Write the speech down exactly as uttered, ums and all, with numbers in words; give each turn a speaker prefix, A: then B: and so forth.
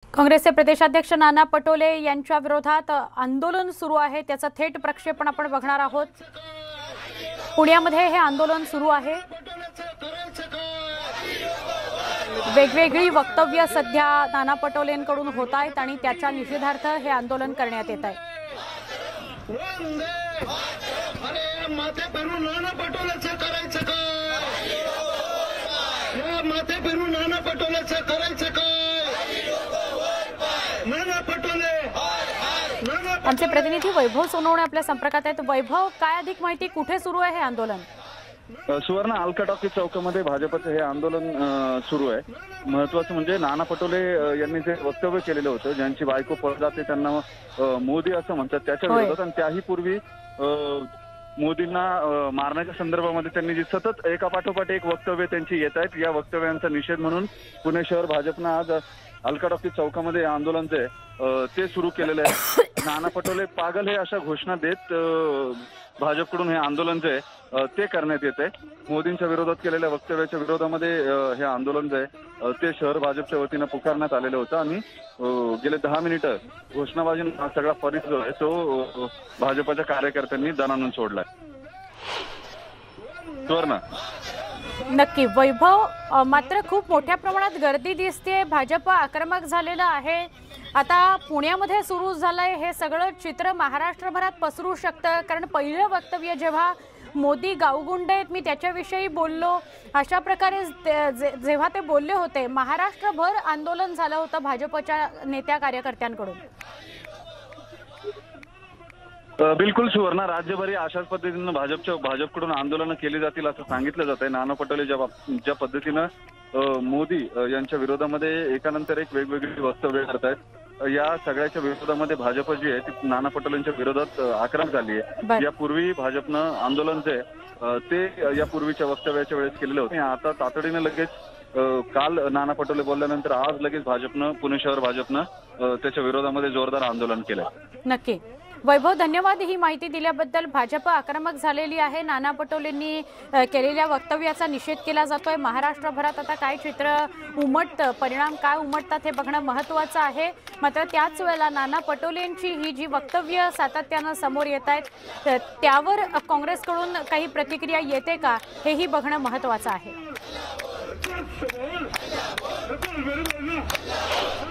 A: काँग्रेसचे प्रदेशाध्यक्ष नाना पटोले यांच्या विरोधात आंदोलन सुरू आहे, त्याचं थेट प्रक्षेपण आपण बघणार आहोत। पुण्यामध्ये हे आंदोलन सुरू आहे। वेगवेगळी वक्तव्य सध्या नाना पटोलेंकडून होत आहेत आणि त्याच्या निषेधार्थ हे आंदोलन करण्यात येत आहे। आमचे प्रतिनिधी वैभव सोनवणे आपल्या संपर्कात आहेत। वैभव, काय अधिक माहिती, कुठे सुरू आहे हे आंदोलन?
B: सुवर्ण अलका टॉकीज चौकामध्ये भाजपचं हे आंदोलन सुरू आहे। महत्त्वाचं म्हणजे नाना पटोले यांनी जे वक्तव्य केलेलं होतं, ज्यांची बायको पळत जाते त्यांना मोदी असं म्हणतात, त्याच्या विरोधात आणि त्याही पूर्वी मोदींना मारण्याच्या संदर्भामध्ये त्यांनी जी सतत एका पाठोपाठ एक वक्तव्य त्यांची येत आहेत, या वक्तव्यांचा निषेध म्हणून पुणे शहर भाजपनं आज अलका टॉकीज चौकामध्ये आंदोलन जे ते सुरू केलेलं आहे। नाना पटोले पागल हे अशा घोषणा देत भाजपकडून हे आंदोलन जे ते करण्यात येते। मोदींच्या विरोधात केलेल्या वक्तव्याच्या विरोधामध्ये हे आंदोलन जे ते शहर भाजपच्या वतीनं पुकारण्यात आलेलं होतं आणि गेले दहा मिनिटं घोषणाबाजी हा सगळा परिसर जो आहे तो भाजपच्या कार्यकर्त्यांनी दणानून सोडलाय। सुवर्ण,
A: नक्की वैभव, मात्र खूप मोठ्या प्रमाणात गर्दी दिसते, भाजप आक्रमक झालेला आहे। आता पुण्यामध्ये सुरू झालंय हे सगळं चित्र महाराष्ट्रभरात पसरू शकतं, कारण पहिलं वक्तव्य जेव्हा मोदी गावगुंड आहेत मी त्याच्याविषयी बोललो, अशा प्रकारे जेव्हा ते बोलले होते महाराष्ट्रभर आंदोलन झालं होतं भाजपच्या नेत्या कार्यकर्त्यांकडून।
B: बिलकुल सुवर्ण, राज्यभरी अशाच पद्धतीनं भाजपच्या भाजपकडून आंदोलनं केली जातील असं सांगितलं जात आहे। नाना पटोले ज्या ज्या पद्धतीनं मोदी यांच्या विरोधामध्ये एकानंतर एक वेगवेगळी वक्तव्य करत आहेत, या सगळ्याच्या विरोधामध्ये भाजप जी आहे ती नाना पटोलेंच्या विरोधात आक्रमक झाली आहे। यापूर्वी भाजपनं आंदोलन जे ते यापूर्वीच्या वक्तव्याच्या वेळेस केलेलं होतं, आता तातडीनं लगेच काल नाना पटोले बोलल्यानंतर आज लगेच भाजपनं पुणे शहर भाजपनं त्याच्या विरोधामध्ये जोरदार आंदोलन केलं।
A: नक्की वैभव, धन्यवाद ही माहिती दिल्याबद्दल। भाजप आक्रमक झालेली आहे, नाना पटोलेंनी केलेल्या वक्तव्याचा निषेध केला जातोय। महाराष्ट्रभरात आता काय चित्र उमटतं, परिणाम काय उमटतात हे बघणं महत्त्वाचं आहे। मात्र त्याच वेळेला नाना पटोलेंची ही जी वक्तव्य सातत्यानं समोर येत आहेत त्यावर काँग्रेसकडून काही प्रतिक्रिया येते का हेही बघणं महत्त्वाचं आहे।